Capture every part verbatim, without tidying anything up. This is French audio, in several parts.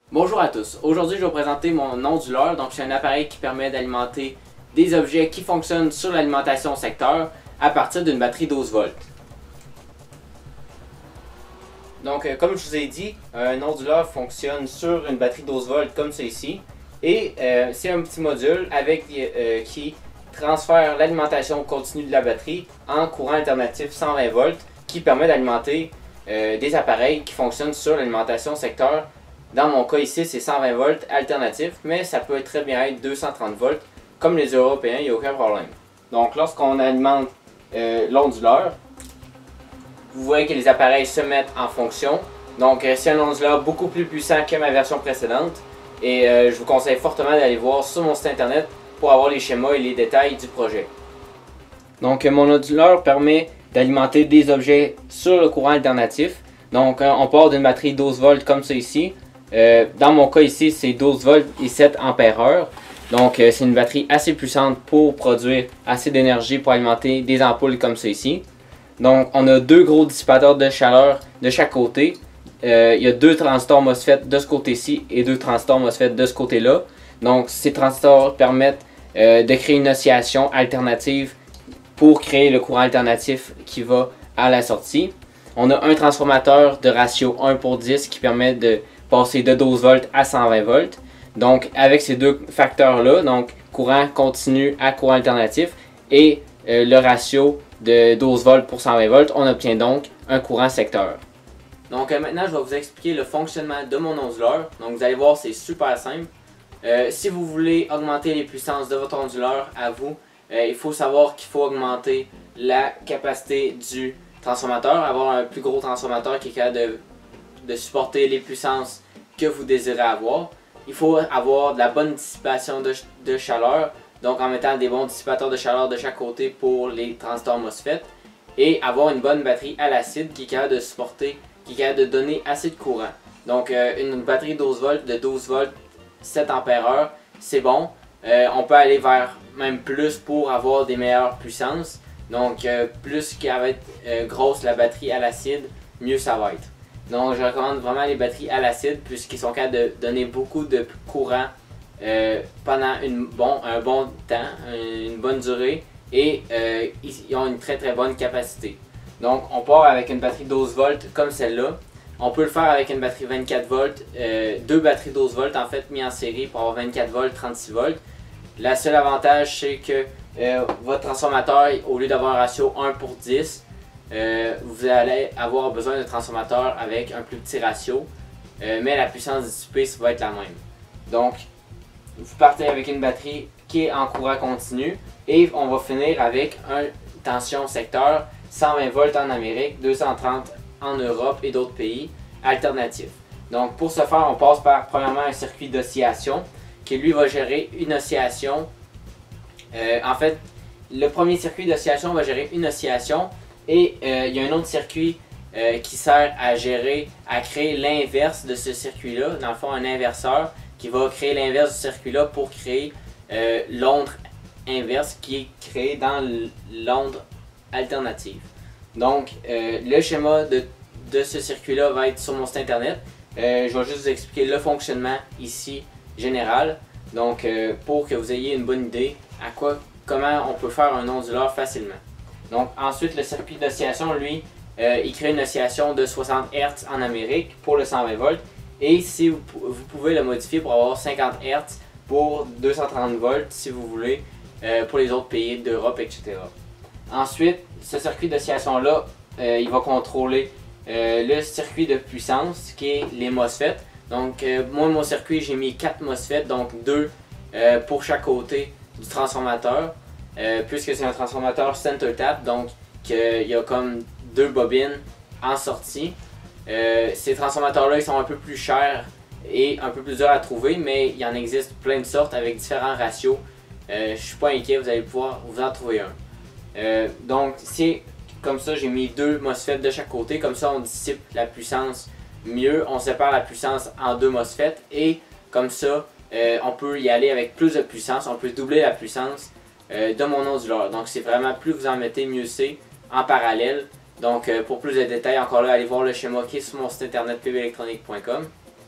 Bonjour à tous, aujourd'hui je vais vous présenter mon onduleur. Donc c'est un appareil qui permet d'alimenter des objets qui fonctionnent sur l'alimentation secteur à partir d'une batterie douze volts. Donc euh, comme je vous ai dit, un onduleur fonctionne sur une batterie douze volts comme ceci. Et euh, c'est un petit module avec, euh, qui transfère l'alimentation continue de la batterie en courant alternatif cent vingt volts qui permet d'alimenter euh, des appareils qui fonctionnent sur l'alimentation secteur. Dans mon cas ici, c'est cent vingt volts alternatif, mais ça peut très bien être deux cent trente volts, comme les Européens, il n'y a aucun problème. Donc lorsqu'on alimente euh, l'onduleur, vous voyez que les appareils se mettent en fonction. Donc euh, c'est un onduleur beaucoup plus puissant que ma version précédente. Et euh, je vous conseille fortement d'aller voir sur mon site internet pour avoir les schémas et les détails du projet. Donc euh, mon onduleur permet d'alimenter des objets sur le courant alternatif. Donc euh, on part d'une batterie douze volts comme ça ici. Euh, dans mon cas ici, c'est douze volts et sept ampères heure. Donc euh, c'est une batterie assez puissante pour produire assez d'énergie pour alimenter des ampoules comme ça ici. Donc on a deux gros dissipateurs de chaleur de chaque côté. Euh, il y a deux transistors MOSFET de ce côté-ci et deux transistors MOSFET de ce côté-là. Donc ces transistors permettent euh, de créer une oscillation alternative pour créer le courant alternatif qui va à la sortie. On a un transformateur de ratio un pour dix qui permet de passer de douze volts à cent vingt volts. Donc avec ces deux facteurs-là, donc courant continu à courant alternatif et euh, le ratio de douze volts pour cent vingt volts, on obtient donc un courant secteur. Donc euh, maintenant je vais vous expliquer le fonctionnement de mon onduleur. Donc vous allez voir, c'est super simple. Euh, si vous voulez augmenter les puissances de votre onduleur à vous, euh, il faut savoir qu'il faut augmenter la capacité du transformateur, avoir un plus gros transformateur qui est capable de, de supporter les puissances que vous désirez avoir. Il faut avoir de la bonne dissipation de, de chaleur, donc en mettant des bons dissipateurs de chaleur de chaque côté pour les transistors MOSFET, et avoir une bonne batterie à l'acide qui est capable de supporter, qui est capable de donner assez de courant. Donc euh, une batterie douze volts de douze volts, sept ampères heure, c'est bon. Euh, on peut aller vers même plus pour avoir des meilleures puissances. Donc euh, plus qu'elle va être euh, grosse la batterie à l'acide, mieux ça va être. Donc je recommande vraiment les batteries à l'acide puisqu'ils sont capables de donner beaucoup de courant euh, pendant une bon, un bon temps, une bonne durée, et euh, ils ont une très très bonne capacité. Donc on part avec une batterie douze volts comme celle-là. On peut le faire avec une batterie vingt-quatre volts, euh, deux batteries douze volts en fait mis en série pour avoir vingt-quatre volts, trente-six volts. Le seul avantage c'est que euh, votre transformateur, au lieu d'avoir un ratio un pour dix, euh, vous allez avoir besoin d'un transformateur avec un plus petit ratio, euh, mais la puissance dissipée ça va être la même. Donc vous partez avec une batterie qui est en courant continu et on va finir avec un tension secteur cent vingt volts en Amérique, deux cent trente en Europe et d'autres pays alternatifs. Donc pour ce faire, on passe par premièrement un circuit d'oscillation qui lui va gérer une oscillation. Euh, en fait, le premier circuit d'oscillation va gérer une oscillation et euh, il y a un autre circuit euh, qui sert à gérer, à créer l'inverse de ce circuit-là. Dans le fond, un inverseur qui va créer l'inverse du circuit-là pour créer euh, l'onde inverse qui est créée dans l'onde alternative. Donc, euh, le schéma de, de ce circuit-là va être sur mon site internet. Euh, je vais juste vous expliquer le fonctionnement ici général. Donc, euh, pour que vous ayez une bonne idée à quoi, comment on peut faire un onduleur facilement. Donc, ensuite, le circuit d'oscillation, lui, euh, il crée une oscillation de soixante hertz en Amérique pour le cent vingt volts. Et si vous, vous pouvez le modifier pour avoir cinquante hertz pour deux cent trente volts si vous voulez, euh, pour les autres pays d'Europe, et cetera. Ensuite, ce circuit d'oscillation-là, euh, il va contrôler euh, le circuit de puissance qui est les MOSFET. Donc, euh, moi, mon circuit, j'ai mis quatre MOSFET, donc deux euh, pour chaque côté du transformateur, euh, puisque c'est un transformateur center tap, donc il y a comme deux bobines en sortie. Euh, ces transformateurs-là, ils sont un peu plus chers et un peu plus durs à trouver, mais il y en existe plein de sortes avec différents ratios. Euh, je ne suis pas inquiet, vous allez pouvoir vous en trouver un. Euh, donc, c'est comme ça, j'ai mis deux MOSFET de chaque côté, comme ça on dissipe la puissance mieux, on sépare la puissance en deux MOSFET et comme ça, euh, on peut y aller avec plus de puissance, on peut doubler la puissance euh, de mon onduleur. Donc, c'est vraiment plus vous en mettez, mieux c'est en parallèle. Donc, euh, pour plus de détails, encore là, allez voir le schéma qui est sur mon site internet p b electronic point com.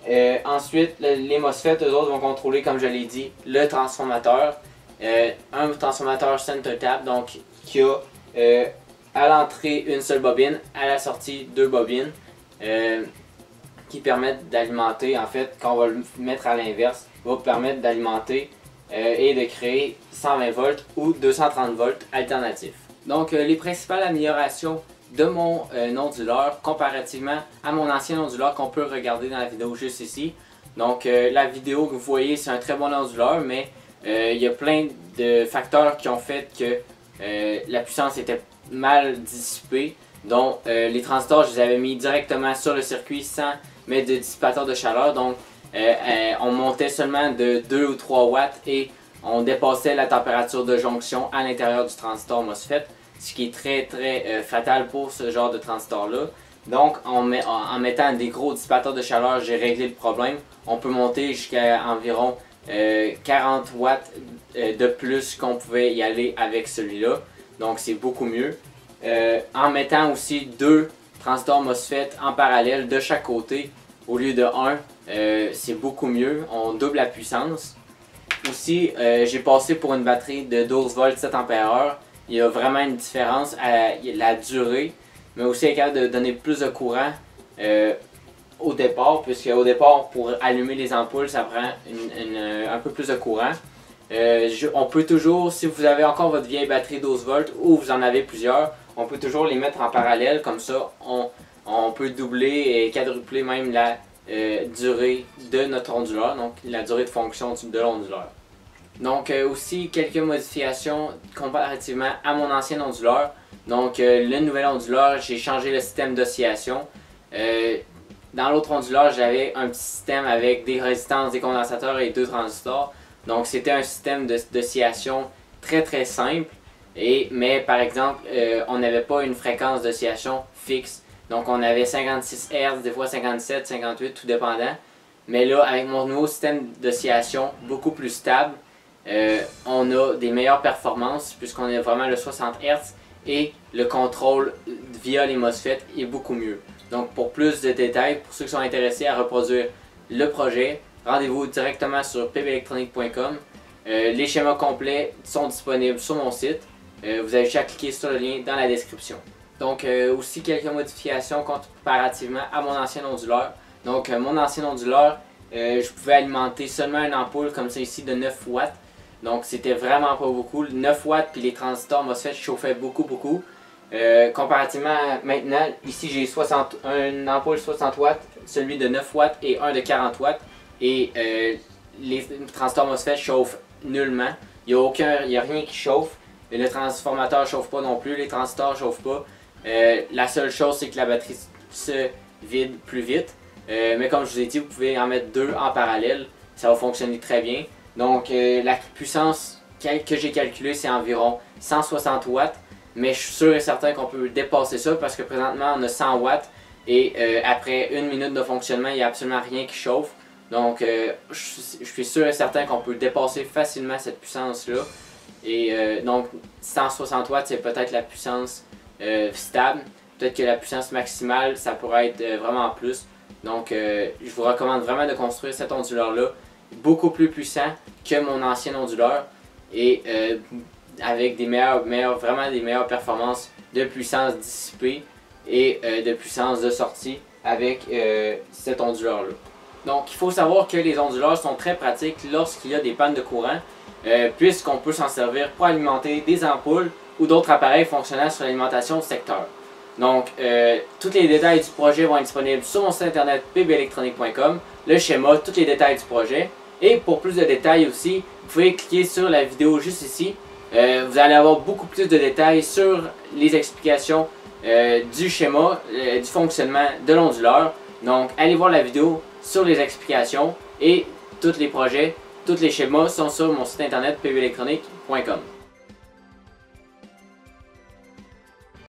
Euh, ensuite, le, les MOSFET, eux autres, vont contrôler, comme je l'ai dit, le transformateur. Euh, un transformateur center tap, donc qui a euh, à l'entrée une seule bobine, à la sortie deux bobines, euh, qui permettent d'alimenter, en fait, quand on va le mettre à l'inverse, va permettre d'alimenter euh, et de créer cent vingt volts ou deux cent trente volts alternatifs. Donc, euh, les principales améliorations de mon euh, onduleur comparativement à mon ancien onduleur qu'on peut regarder dans la vidéo juste ici. Donc, euh, la vidéo que vous voyez, c'est un très bon onduleur, mais euh, il y a plein de facteurs qui ont fait que euh, la puissance était mal dissipée. Donc, euh, les transistors, je les avais mis directement sur le circuit sans mettre de dissipateur de chaleur. Donc, euh, euh, on montait seulement de deux ou trois watts et on dépassait la température de jonction à l'intérieur du transistor MOSFET, ce qui est très très euh, fatal pour ce genre de transistor-là. Donc, en, met, en, en mettant des gros dissipateurs de chaleur, j'ai réglé le problème. On peut monter jusqu'à environ euh, quarante watts euh, de plus qu'on pouvait y aller avec celui-là. Donc, c'est beaucoup mieux. Euh, en mettant aussi deux transistors MOSFET en parallèle de chaque côté au lieu de un, euh, c'est beaucoup mieux. On double la puissance. Aussi, euh, j'ai passé pour une batterie de douze volts sept ampères heure. Il y a vraiment une différence à la durée, mais aussi être capable de donner plus de courant euh, au départ, puisque au départ, pour allumer les ampoules, ça prend une, une, un peu plus de courant. Euh, je, on peut toujours, si vous avez encore votre vieille batterie douze volts ou vous en avez plusieurs, on peut toujours les mettre en parallèle, comme ça on, on peut doubler et quadrupler même la euh, durée de notre onduleur, donc la durée de fonction de l'onduleur. Donc euh, aussi quelques modifications comparativement à mon ancien onduleur. Donc euh, le nouvel onduleur, j'ai changé le système d'oscillation. Euh, dans l'autre onduleur, j'avais un petit système avec des résistances, des condensateurs et deux transistors. Donc c'était un système d'oscillation très très simple. Et, mais par exemple, euh, on n'avait pas une fréquence d'oscillation fixe. Donc on avait cinquante-six hertz, des fois cinquante-sept, cinquante-huit, tout dépendant. Mais là, avec mon nouveau système d'oscillation beaucoup plus stable, euh, on a des meilleures performances puisqu'on a vraiment le soixante hertz et le contrôle via les MOSFET est beaucoup mieux. Donc pour plus de détails, pour ceux qui sont intéressés à reproduire le projet, rendez-vous directement sur p b electronic point com. Euh, les schémas complets sont disponibles sur mon site. Euh, vous avez juste à cliquer sur le lien dans la description. Donc euh, aussi quelques modifications comparativement à mon ancien onduleur. Donc euh, mon ancien onduleur, euh, je pouvais alimenter seulement une ampoule comme ça ici de neuf watts. Donc c'était vraiment pas beaucoup. neuf watts puis les transistors MOSFET chauffaient beaucoup beaucoup. Euh, comparativement à maintenant, ici j'ai une ampoule soixante watts, celui de neuf watts et un de quarante watts. Et euh, les transistors MOSFET chauffent nullement. Il n'y a, aucun, il y a rien qui chauffe. Le transformateur ne chauffe pas non plus, les transistors ne chauffent pas. Euh, la seule chose, c'est que la batterie se vide plus vite. Euh, mais comme je vous ai dit, vous pouvez en mettre deux en parallèle. Ça va fonctionner très bien. Donc euh, la puissance que j'ai calculée, c'est environ cent soixante watts. Mais je suis sûr et certain qu'on peut dépasser ça parce que présentement, on a cent watts. Et euh, après une minute de fonctionnement, il n'y a absolument rien qui chauffe. Donc euh, je suis sûr et certain qu'on peut dépasser facilement cette puissance-là. Et euh, donc cent soixante watts, c'est peut-être la puissance euh, stable. Peut-être que la puissance maximale, ça pourrait être euh, vraiment plus. Donc euh, je vous recommande vraiment de construire cet onduleur-là. Beaucoup plus puissant que mon ancien onduleur. Et euh, avec des meilleures, meilleures, vraiment des meilleures performances de puissance dissipée et euh, de puissance de sortie avec euh, cet onduleur-là. Donc il faut savoir que les onduleurs sont très pratiques lorsqu'il y a des pannes de courant. Euh, puisqu'on peut s'en servir pour alimenter des ampoules ou d'autres appareils fonctionnant sur l'alimentation secteur. Donc, euh, tous les détails du projet vont être disponibles sur mon site internet p b electronic point com, le schéma, tous les détails du projet. Et pour plus de détails aussi, vous pouvez cliquer sur la vidéo juste ici. Euh, vous allez avoir beaucoup plus de détails sur les explications euh, du schéma, euh, du fonctionnement de l'onduleur. Donc, allez voir la vidéo sur les explications et tous les projets. Tous les schémas sont sur mon site internet p b electronic point com.